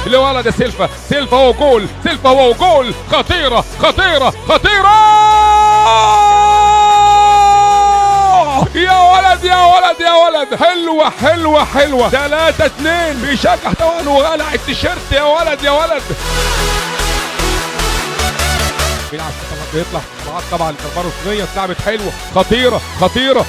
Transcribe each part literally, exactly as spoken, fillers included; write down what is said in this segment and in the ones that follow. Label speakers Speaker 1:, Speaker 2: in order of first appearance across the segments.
Speaker 1: لولد سيلفا. سيلفا هو جول، سيلفا هو جول. خطيرة خطيرة خطيرة يا ولد يا ولد يا ولد. حلوة حلوة حلوة. ثلاثة اتنين. بيشجع طبعا وقلع التيشيرت يا ولد يا ولد. بيلعب طبعا بيطلع بعض طبعا الضربة الركنية اتلعبت حلوة خطيرة خطيرة.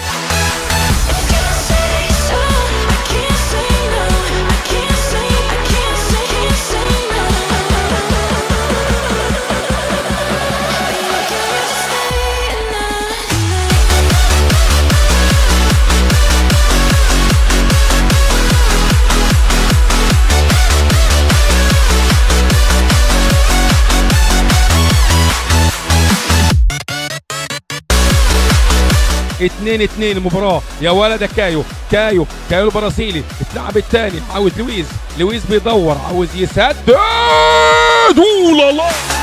Speaker 1: اتنين اتنين المباراة يا ولد. كايو كايو كايو البرازيلي اتلعب التاني. عاوز لويز، لويز بيدور عاوز يسدد. اوه لا لا.